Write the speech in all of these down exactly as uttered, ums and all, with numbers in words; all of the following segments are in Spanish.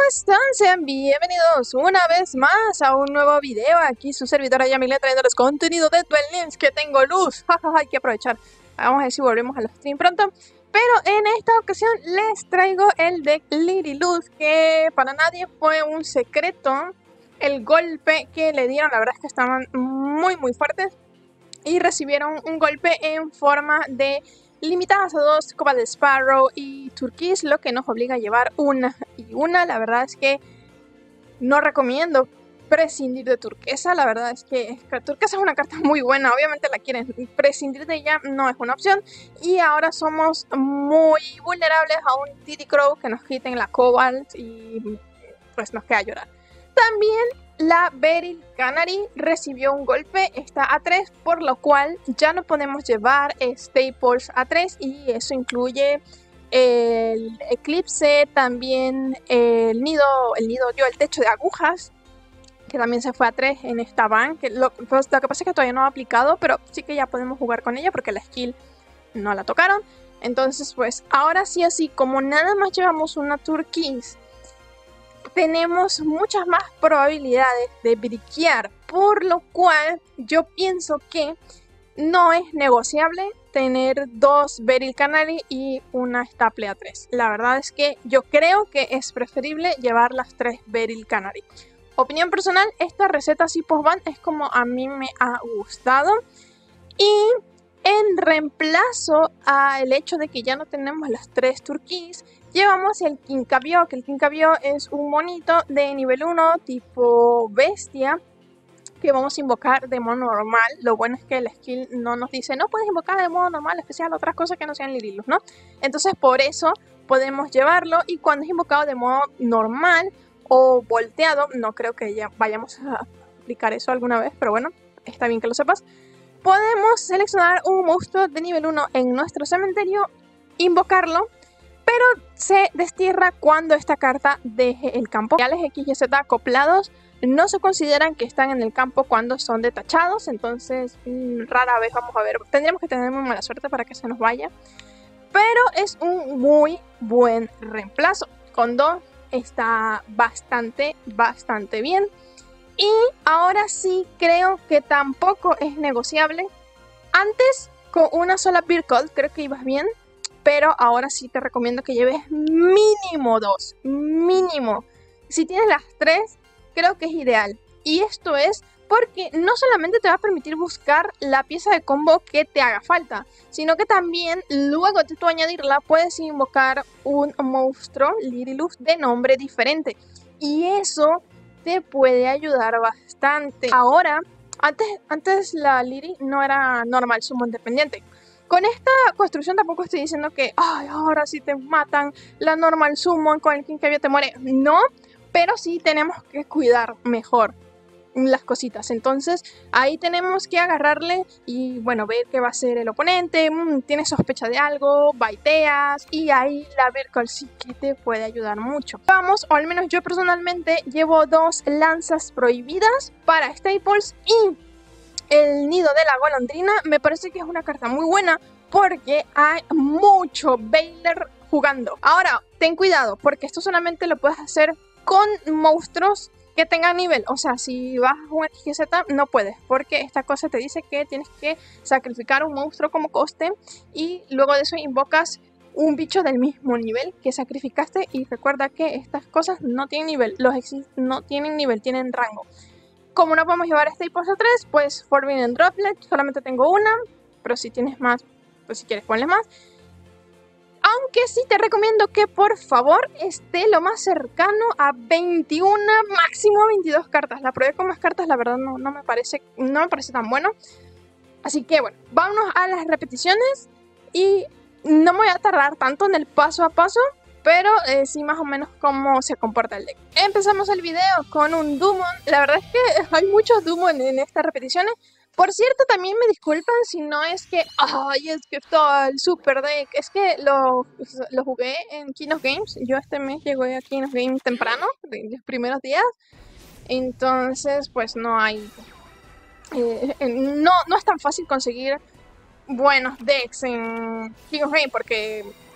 están? Sean bienvenidos una vez más a un nuevo video. Aquí su servidora Yamile trayéndoles contenido de Duel Links, que tengo luz. Jajaja, hay que aprovechar. Vamos a ver si volvemos al stream pronto. Pero en esta ocasión les traigo el deck Lily Luz, que para nadie fue un secreto el golpe que le dieron. La verdad es que estaban muy muy fuertes y recibieron un golpe en forma de limitadas a dos, Cobalt Sparrow y Turquís, lo que nos obliga a llevar una y una. La verdad es que no recomiendo prescindir de Turquesa. La verdad es que Turquesa es una carta muy buena, obviamente la quieren. Prescindir de ella no es una opción. Y ahora somos muy vulnerables a un T D Crow que nos quiten la Cobalt y pues nos queda llorar. También la Beryl Canary recibió un golpe, está a tres, por lo cual ya no podemos llevar Staples a tres, y eso incluye el Eclipse, también el nido, el nido yo, el techo de agujas, que también se fue a tres en esta van. Que lo, pues, lo que pasa es que todavía no ha aplicado, pero sí que ya podemos jugar con ella porque la skill no la tocaron. Entonces pues ahora sí, así como nada más llevamos una Turquís, tenemos muchas más probabilidades de briquear, por lo cual yo pienso que no es negociable tener dos Beryl Canary y una Staple a tres. La verdad es que yo creo que es preferible llevar las tres Beryl Canary. Opinión personal, esta receta así post-ban es como a mí me ha gustado. Y en reemplazo al hecho de que ya no tenemos las tres Turquís, llevamos el Kinkabyo, que el Kinkabyo es un monito de nivel uno tipo bestia que vamos a invocar de modo normal. Lo bueno es que el skill no nos dice no puedes invocar de modo normal, especial, otras cosas que no sean Lily Luz, ¿no? Entonces por eso podemos llevarlo, y cuando es invocado de modo normal o volteado, no creo que ya vayamos a aplicar eso alguna vez, pero bueno, está bien que lo sepas. Podemos seleccionar un monstruo de nivel uno en nuestro cementerio, invocarlo, pero se destierra cuando esta carta deje el campo. Los X y Z acoplados no se consideran que están en el campo cuando son detachados, entonces mmm, rara vez vamos a ver. Tendríamos que tener muy mala suerte para que se nos vaya, pero es un muy buen reemplazo. Con dos está bastante, bastante bien. Y ahora sí creo que tampoco es negociable. Antes con una sola Beer Cold creo que ibas bien, pero ahora sí te recomiendo que lleves mínimo dos, mínimo. Si tienes las tres, creo que es ideal. Y esto es porque no solamente te va a permitir buscar la pieza de combo que te haga falta, sino que también luego de tú añadirla puedes invocar un monstruo Lily Luz de nombre diferente. Y eso te puede ayudar bastante. Ahora, antes, antes la Lily no era normal summon dependiente. Con esta construcción tampoco estoy diciendo que ay, ahora si te matan la normal summon con el Kinkabyo te muere. No, pero sí tenemos que cuidar mejor las cositas. Entonces ahí tenemos que agarrarle y bueno, ver qué va a hacer el oponente. Mmm, tienes sospecha de algo, baiteas, y ahí la Virtual sí que te puede ayudar mucho. Vamos, o al menos yo personalmente llevo dos lanzas prohibidas para Staples, y el nido de la golondrina me parece que es una carta muy buena porque hay mucho Veiler jugando. Ahora, ten cuidado porque esto solamente lo puedes hacer con monstruos que tengan nivel. O sea, si vas a jugar X Z no puedes, porque esta cosa te dice que tienes que sacrificar un monstruo como coste y luego de eso invocas un bicho del mismo nivel que sacrificaste. Y recuerda que estas cosas no tienen nivel, los X no tienen nivel, tienen rango. Como no podemos llevar Staples a tres, pues Forbidden Droplet, solamente tengo una, pero si tienes más, pues si quieres ponle más. Aunque sí te recomiendo que por favor esté lo más cercano a veintiuna, máximo veintidós cartas. La probé con más cartas, la verdad no, no, me parece, no me parece tan bueno. Así que bueno, vámonos a las repeticiones y no me voy a tardar tanto en el paso a paso, pero eh, sí más o menos cómo se comporta el deck. Empezamos el video con un Dumon. La verdad es que hay muchos Dumon en estas repeticiones. Por cierto, también me disculpan si no es que, ay, es que está el super deck. Es que lo, lo jugué en King of Games. Yo este mes llegué a King of Games temprano, de los primeros días. Entonces, pues no hay... Eh, no, no es tan fácil conseguir buenos decks en King of Games porque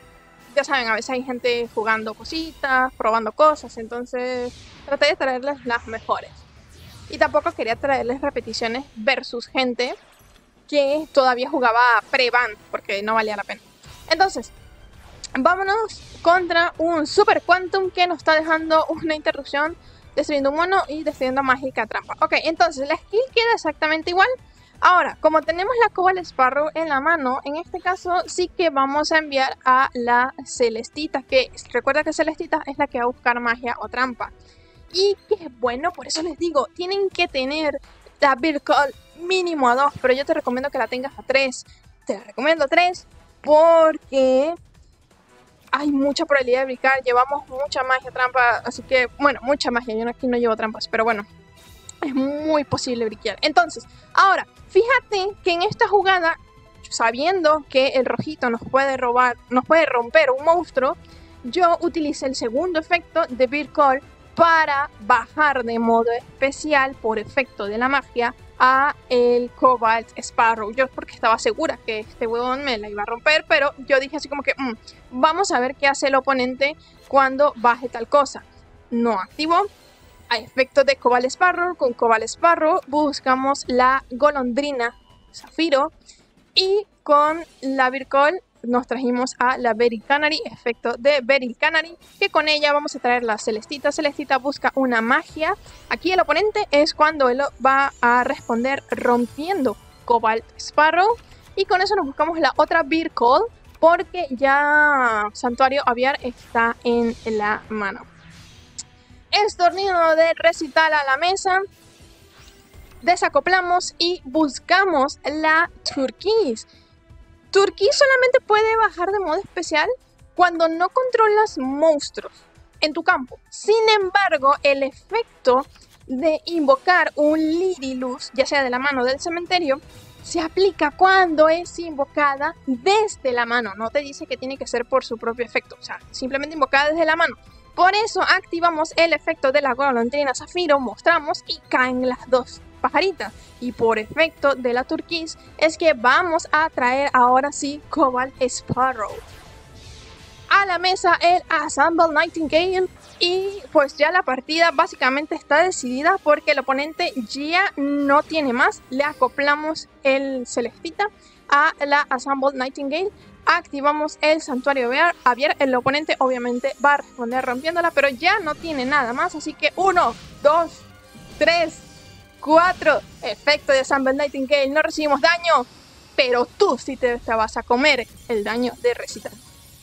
ya saben, a veces hay gente jugando cositas, probando cosas, entonces traté de traerles las mejores. Y tampoco quería traerles repeticiones versus gente que todavía jugaba pre-ban, porque no valía la pena. Entonces, vámonos contra un Super Quantum que nos está dejando una interrupción, destruyendo un mono y destruyendo mágica trampa. Ok, entonces la skill queda exactamente igual. Ahora, como tenemos la Cobalt Sparrow en la mano, en este caso sí que vamos a enviar a la Celestita, que recuerda que Celestita es la que va a buscar magia o trampa. Y que es bueno, por eso les digo, tienen que tener la Beard Call mínimo a dos, pero yo te recomiendo que la tengas a tres. Te la recomiendo a tres porque hay mucha probabilidad de brincar, llevamos mucha magia trampa, así que, bueno, mucha magia, yo aquí no llevo trampas, pero bueno, es muy posible brincar. Entonces, ahora, fíjate que en esta jugada, sabiendo que el rojito nos puede robar, nos puede romper un monstruo, yo utilicé el segundo efecto de Beard Call para bajar de modo especial por efecto de la magia a el Cobalt Sparrow. Yo porque estaba segura que este huevón me la iba a romper, pero yo dije así como que mmm, vamos a ver qué hace el oponente cuando baje tal cosa. No activó. A efecto de Cobalt Sparrow, con Cobalt Sparrow buscamos la golondrina Zafiro y con la Beard Call nos trajimos a la Beryl Canary, efecto de Beryl Canary, que con ella vamos a traer la Celestita. Celestita busca una magia. Aquí el oponente es cuando él va a responder rompiendo Cobalt Sparrow. Y con eso nos buscamos la otra Beard Call, porque ya Santuario Aviar está en la mano. Estornido de Recital a la mesa. Desacoplamos y buscamos la Turquís. Turquís solamente puede bajar de modo especial cuando no controlas monstruos en tu campo. Sin embargo, el efecto de invocar un Lyrilus, ya sea de la mano o del cementerio, se aplica cuando es invocada desde la mano. No te dice que tiene que ser por su propio efecto, o sea, simplemente invocada desde la mano. Por eso activamos el efecto de la golondrina Zafiro, mostramos y caen las dos pajaritas. Y por efecto de la Turquís es que vamos a traer ahora sí Cobalt Sparrow a la mesa, el Assemble Nightingale. Y pues ya la partida básicamente está decidida porque el oponente ya no tiene más. Le acoplamos el Celestita a la Assemble Nightingale. Activamos el Santuario Aviar. El oponente obviamente va a responder rompiéndola, pero ya no tiene nada más. Así que uno, dos, tres, cuatro. Efecto de Assemble Nightingale. No recibimos daño, pero tú sí te, te vas a comer el daño de Recital.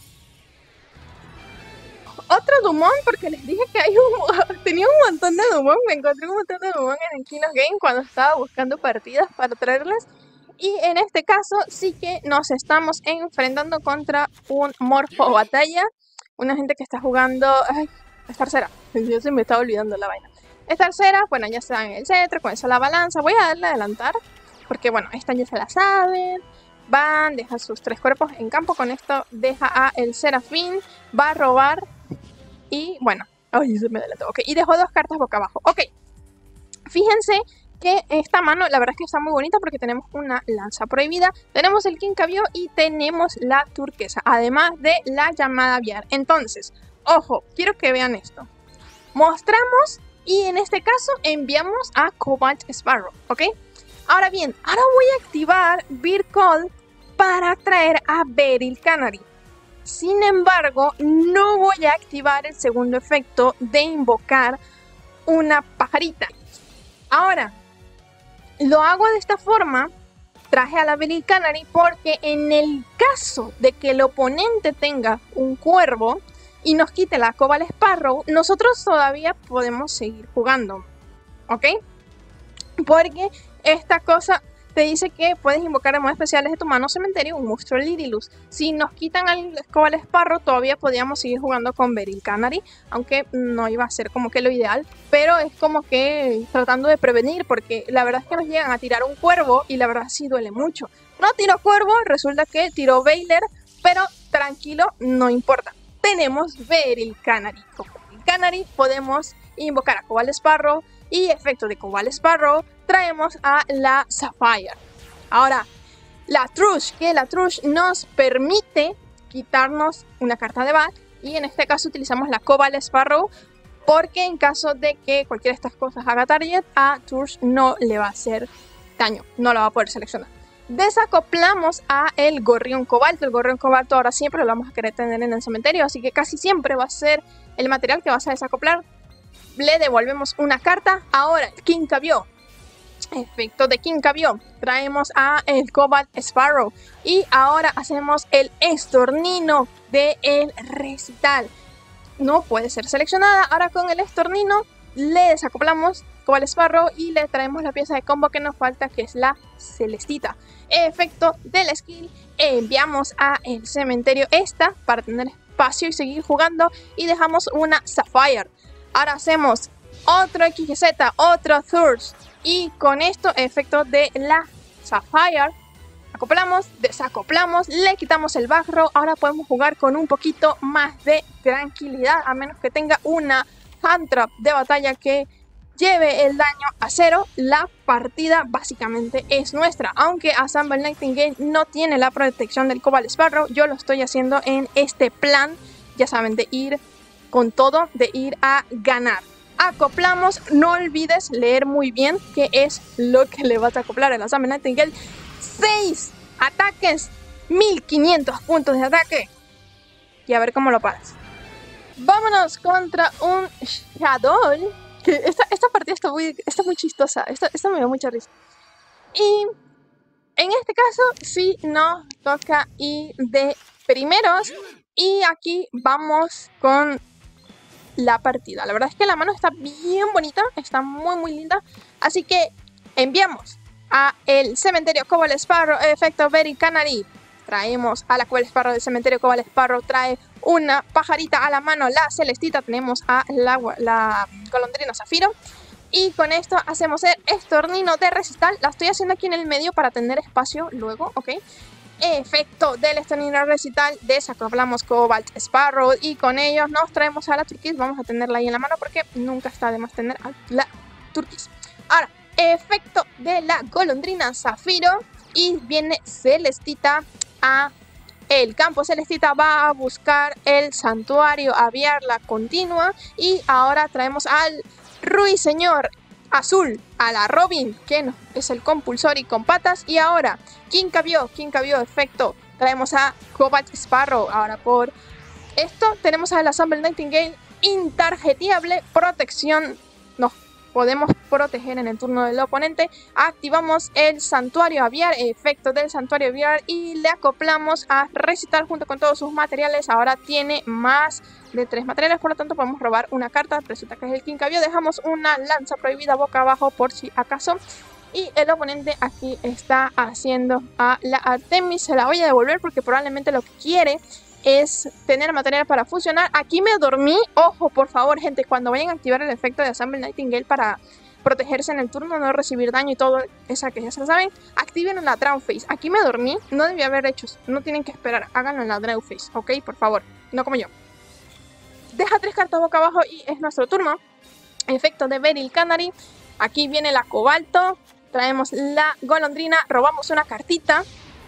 Otro Dumont, porque les dije que hay un, tenía un montón de Dumont. Me encontré un montón de Dumont en el Kinos Game cuando estaba buscando partidas para traerles. Y en este caso sí que nos estamos enfrentando contra un Morfo Batalla. Una gente que está jugando... Ay, es tercera. Yo se me estaba olvidando la vaina. Es tercera, bueno, ya está en el cetro, con esa la balanza. Voy a darle a adelantar, porque bueno, esta ya se la saben. Van, deja sus tres cuerpos en campo. Con esto deja a el Serafín. Va a robar. Y bueno, ay, se me adelantó. Ok, y dejó dos cartas boca abajo. Ok, fíjense que esta mano la verdad es que está muy bonita porque tenemos una lanza prohibida, tenemos el Quincabio y tenemos la turquesa, además de la llamada aviar. Entonces, ojo, quiero que vean esto. Mostramos y en este caso enviamos a Cobalt Sparrow, ¿ok? Ahora bien, ahora voy a activar Beard Call para traer a Beryl Canary. Sin embargo, no voy a activar el segundo efecto de invocar una pajarita. Ahora, lo hago de esta forma, traje a la Beryl Canary porque en el caso de que el oponente tenga un cuervo y nos quite la Cobalt Sparrow, nosotros todavía podemos seguir jugando, ¿ok? Porque esta cosa te dice que puedes invocar de modo especial desde tu mano cementerio un monstruo Lyrilus. Si nos quitan al Cobalt Sparrow, todavía podríamos seguir jugando con Beryl Canary, aunque no iba a ser como que lo ideal, pero es como que tratando de prevenir, porque la verdad es que nos llegan a tirar un cuervo y la verdad sí duele mucho. No tiró cuervo, resulta que tiró Veiler, pero tranquilo, no importa. Tenemos Beryl Canary. Con Beryl Canary podemos invocar a Cobalt Sparrow y efecto de Cobalt Sparrow traemos a la Sapphire. Ahora, la Trush, que la Trush nos permite quitarnos una carta de back. Y en este caso utilizamos la Cobalt Sparrow, porque en caso de que cualquiera de estas cosas haga target, a Thurs no le va a hacer daño, no lo va a poder seleccionar. Desacoplamos a el Gorrión Cobalto. El Gorrión Cobalto ahora siempre lo vamos a querer tener en el cementerio, así que casi siempre va a ser el material que vas a desacoplar. Le devolvemos una carta. Ahora el Kinkabyo. Efecto de Kinkabyo. Traemos a el Cobalt Sparrow. Y ahora hacemos el Estornino de el Recital. No puede ser seleccionada. Ahora con el Estornino le desacoplamos Cobalt Sparrow y le traemos la pieza de combo que nos falta, que es la Celestita. Efecto del skill, enviamos a el cementerio esta para tener espacio y seguir jugando, y dejamos una Sapphire. Ahora hacemos otro X Y Z, otro Thurs, y con esto, efecto de la Sapphire, acoplamos, desacoplamos, le quitamos el back row. Ahora podemos jugar con un poquito más de tranquilidad, a menos que tenga una hand trap de batalla que lleve el daño a cero. La partida básicamente es nuestra. Aunque Assemble Nightingale no tiene la protección del Cobalt Sparrow, yo lo estoy haciendo en este plan, ya saben, de ir con todo, de ir a ganar. Acoplamos, no olvides leer muy bien qué es lo que le vas a acoplar al Assemble Nightingale. seis ataques, mil quinientos puntos de ataque, y a ver cómo lo paras. Vámonos contra un Shaddoll. Que esta, esta partida está muy, está muy chistosa. Esta, esta me dio mucha risa. Y en este caso sí nos toca ir de primeros. Y aquí vamos con la partida. La verdad es que la mano está bien bonita. Está muy muy linda. Así que enviamos a el cementerio Cobalt Sparrow, efecto Berry Canary. Traemos a la Cobalt Sparrow del cementerio Cobalt Sparrow. Trae una pajarita a la mano, la Celestita. Tenemos a la, la golondrina Zafiro. Y con esto hacemos el Estornino de Recital. La estoy haciendo aquí en el medio para tener espacio luego, ¿ok? Efecto del Estornino de Recital. Desacoplamos Cobalt Sparrow y con ellos nos traemos a la Turquís. Vamos a tenerla ahí en la mano porque nunca está de más tener a la Turquís. Ahora, efecto de la golondrina Zafiro. Y viene Celestita a el campo. Celestita va a buscar el santuario aviar, la continua. Y ahora traemos al Ruiseñor Azul, a la Robin, que no, es el compulsor y con patas. Y ahora Kinkabyo, Kinkabyo, efecto. Traemos a Cobalt Sparrow. Ahora por esto tenemos a la Assemble Nightingale intarjeteable, protección. Nos podemos proteger en el turno del oponente. Activamos el santuario aviar, efecto del santuario aviar, y le acoplamos a Recital junto con todos sus materiales. Ahora tiene más de tres materiales, por lo tanto podemos robar una carta. Resulta que es el Kinkabyo. Dejamos una lanza prohibida boca abajo por si acaso. Y el oponente aquí está haciendo a la Artemis. Se la voy a devolver porque probablemente lo que quiere es tener material para fusionar. Aquí me dormí. Ojo, por favor, gente, cuando vayan a activar el efecto de Assemble Nightingale para protegerse en el turno, no recibir daño y todo esa que ya se lo saben, activen la Draw Phase. Aquí me dormí, no debía haber hecho, no tienen que esperar, háganlo en la Draw Phase, ok, por favor, no como yo. Deja tres cartas boca abajo y es nuestro turno. Efecto de Beryl Canary. Aquí viene la Cobalto, traemos la golondrina, robamos una cartita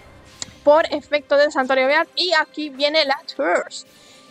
por efecto del santuario aviar, y aquí viene la Thurs.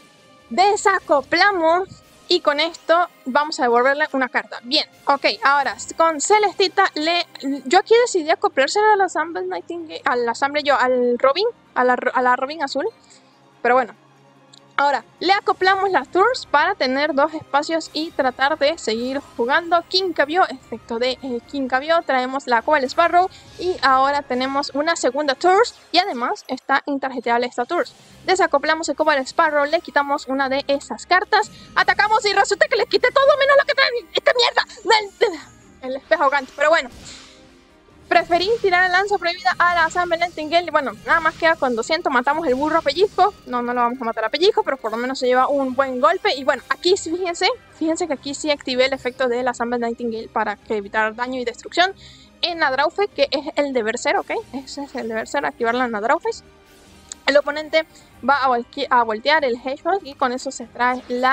Desacoplamos y con esto vamos a devolverle una carta. Bien, ok, ahora con Celestita le... Yo aquí decidí acoplársela a la Assemble Nightingale, a la Assemble yo, al Robin, a la, a la Robin azul, pero bueno. Ahora, le acoplamos las Thurs para tener dos espacios y tratar de seguir jugando. Kinkabyo, efecto de eh, Kinkabyo, traemos la Cobalt Sparrow y ahora tenemos una segunda Thurs y además está intarjeteable esta Thurs. Desacoplamos el Cobalt Sparrow, le quitamos una de esas cartas, atacamos y resulta que le quité todo menos lo que trae esta mierda. El espejo ahogante, pero bueno. Preferí tirar la lanza prohibida a la Assemble Nightingale. Bueno, nada más queda con doscientos. Matamos el burro a pellizco. No, no lo vamos a matar a pellizco, pero por lo menos se lleva un buen golpe. Y bueno, aquí fíjense, fíjense que aquí sí activé el efecto de la Assemble Nightingale para que evitar daño y destrucción en la Draw Phase, que es el deber ser, ¿ok? Ese es el deber ser, activarla en la Draw Phase. El oponente va a, volque a voltear el Hedgehog y con eso se trae la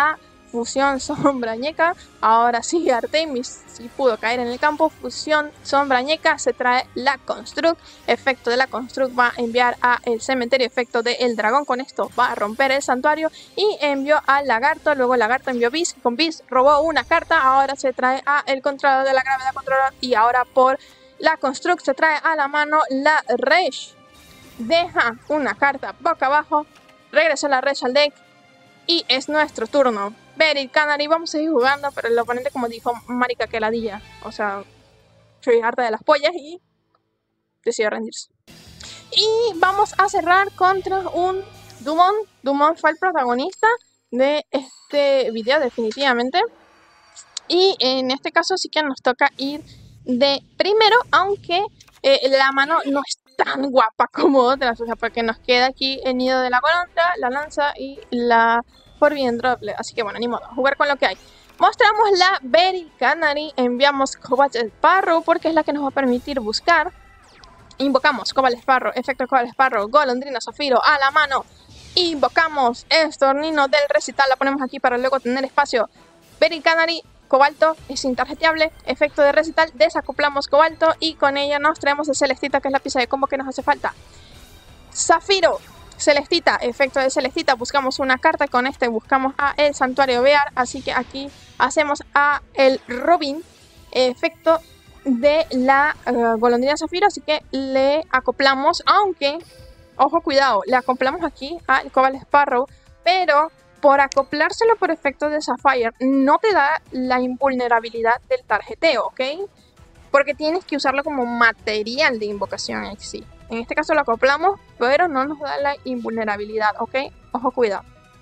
fusión sombrañeca. Ahora sí, Artemis sí pudo caer en el campo. Fusión sombrañeca, se trae la Construct. Efecto de la Construct va a enviar a el cementerio. Efecto del dragón, con esto va a romper el santuario. Y envió al lagarto, luego el lagarto envió Beast. Con Beast robó una carta. Ahora se trae a el controlador de la gravedad controlador. Y ahora por la Construct se trae a la mano la Rage. Deja una carta boca abajo. Regresa la Rage al deck. Y es nuestro turno. Beryl Canary, vamos a seguir jugando, pero el oponente, como dijo, marica que ladilla. O sea, soy harta de las pollas y decidió rendirse. Y vamos a cerrar contra un Dumont. Dumont fue el protagonista de este video definitivamente. Y en este caso sí que nos toca ir de primero, aunque eh, la mano no es tan guapa como otras, o sea, porque nos queda aquí el nido de la golondra, la lanza y la Forbidden Droplet, así que bueno, ni modo, jugar con lo que hay. Mostramos la Beryl Canary, enviamos Cobalt Sparrow porque es la que nos va a permitir buscar. Invocamos Cobalt Sparrow, efecto Cobalt Sparrow, Golondrina Zafiro a la mano. Invocamos Estornino del recital, la ponemos aquí para luego tener espacio. Beryl Canary, Cobalto es intarjeteable, efecto de recital, desacoplamos Cobalto y con ella nos traemos a Celestita, que es la pieza de combo que nos hace falta. Zafiro, Celestita, efecto de Celestita, buscamos una carta, con este buscamos a el Santuario Bear, así que aquí hacemos a el Robin, efecto de la uh, Golondrina Zafiro, así que le acoplamos, aunque, ojo cuidado, le acoplamos aquí al Cobalt Sparrow, pero por acoplárselo por efecto de Sapphire no te da la invulnerabilidad del tarjeteo, ¿ok? Porque tienes que usarlo como material de invocación en sí. En este caso lo acoplamos, pero no nos da la invulnerabilidad, ¿ok? Ojo, cuidado.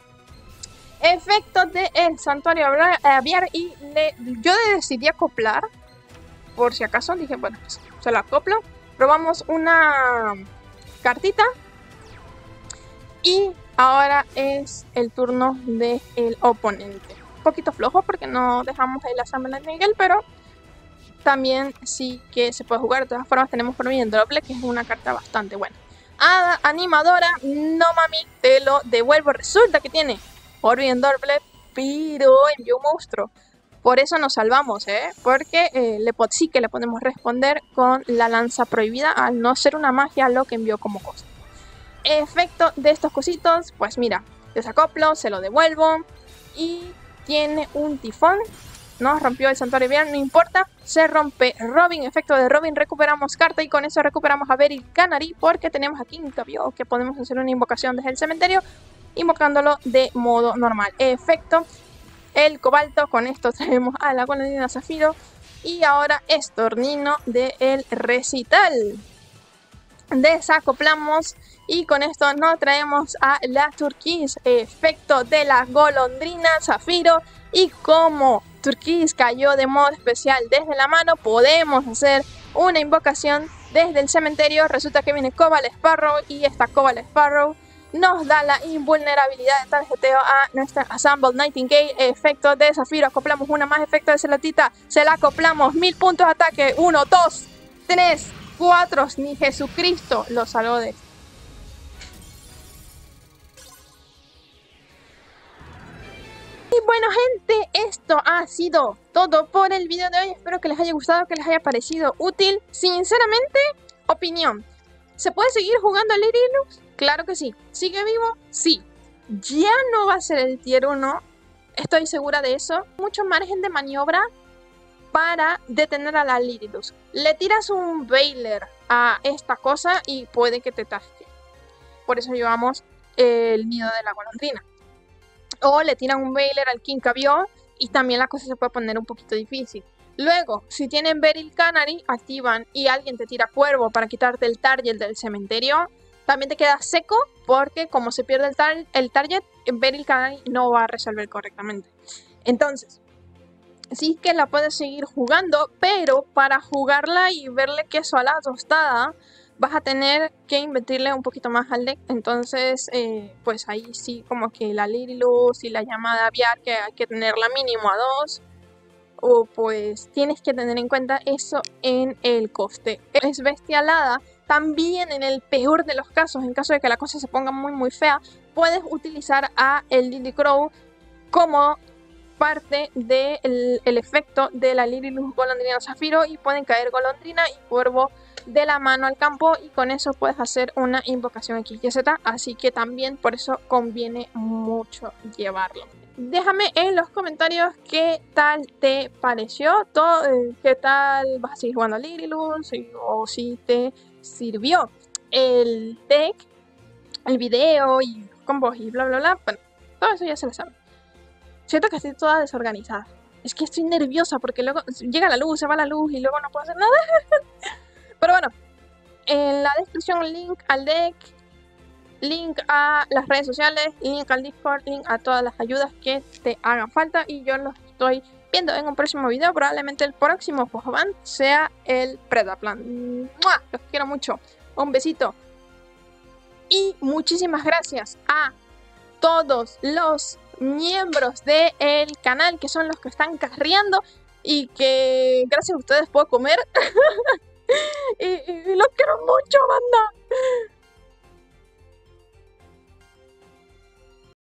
Efecto de el Santuario Aviar y le, yo decidí acoplar, por si acaso, dije, bueno, pues, se lo acoplo. Probamos una cartita y ahora es el turno del oponente. Un poquito flojo porque no dejamos el Assembly Miguel, pero también sí que se puede jugar. De todas formas tenemos Forbidden Droplet, que es una carta bastante buena. Hada Animadora, no mami, te lo devuelvo. Resulta que tiene Forbidden Droplet, pero envió un monstruo. Por eso nos salvamos, ¿eh? Porque eh, le, sí que le podemos responder con la lanza prohibida, al no ser una magia lo que envió como costo. Efecto de estos cositos, pues mira, desacoplo, se lo devuelvo y tiene un tifón. Nos rompió el Santuario Bear, no importa, se rompe Robin, efecto de Robin, recuperamos carta y con eso recuperamos a Beryl Canary porque tenemos aquí un cambio que podemos hacer una invocación desde el cementerio invocándolo de modo normal. Efecto, el Cobalto, con esto traemos a la Golondrina Zafiro y ahora Estornino del recital. Desacoplamos y con esto nos traemos a la Turquís, efecto de la Golondrina Zafiro, y como Turquís cayó de modo especial desde la mano, podemos hacer una invocación desde el cementerio. Resulta que viene Cobalt Sparrow y esta Cobalt Sparrow nos da la invulnerabilidad de tarjeteo a nuestra Assemble Nightingale, efecto de Zafiro, acoplamos una más, efecto de Celestita, se la acoplamos, mil puntos de ataque, uno, dos, tres, cuatro, ni Jesucristo lo salvó de esto. Y bueno gente, esto ha sido todo por el video de hoy, espero que les haya gustado, que les haya parecido útil. Sinceramente, opinión, ¿se puede seguir jugando a Lyrilux? Claro que sí. ¿Sigue vivo? Sí. Ya no va a ser el tier uno, estoy segura de eso. Mucho margen de maniobra para detener a la Lyrilux. Le tiras un Bailer a esta cosa y puede que te tasque. Por eso llevamos el nido de la golondrina. O le tiran un Bailer al Kinkabio y también la cosa se puede poner un poquito difícil. Luego, si tienen Beryl Canary, activan y alguien te tira Cuervo para quitarte el target del cementerio, también te queda seco porque como se pierde el, tar el target, Beryl Canary no va a resolver correctamente. Entonces, sí que la puedes seguir jugando, pero para jugarla y verle queso a la tostada, vas a tener que invertirle un poquito más al deck. Entonces, eh, pues ahí sí como que la Lyrilux y la llamada aviar, que hay que tenerla mínimo a dos. O pues tienes que tener en cuenta eso en el coste. Es bestialada. También en el peor de los casos, en caso de que la cosa se ponga muy muy fea, puedes utilizar a el Lily Crow como parte del de el efecto de la Liriluz Golondrina Zafiro y pueden caer golondrina y cuervo de la mano al campo y con eso puedes hacer una invocación X Y Z, así que también por eso conviene mucho llevarlo. Déjame en los comentarios qué tal te pareció, todo, eh, qué tal vas a seguir jugando a Liriluz o si te sirvió el deck, el video y combos y bla bla bla. Bueno, todo eso ya se lo saben. Siento que estoy toda desorganizada. Es que estoy nerviosa porque luego llega la luz, se va la luz y luego no puedo hacer nada. Pero bueno, en la descripción link al deck, link a las redes sociales, link al Discord, link a todas las ayudas que te hagan falta y yo los estoy viendo en un próximo video. Probablemente el próximo Pohoban sea el Predaplan. ¡Mua! Los quiero mucho. Un besito. Y muchísimas gracias a todos los miembros del canal que son los que están carreando y que gracias a ustedes puedo comer. y, y, y los quiero mucho, banda.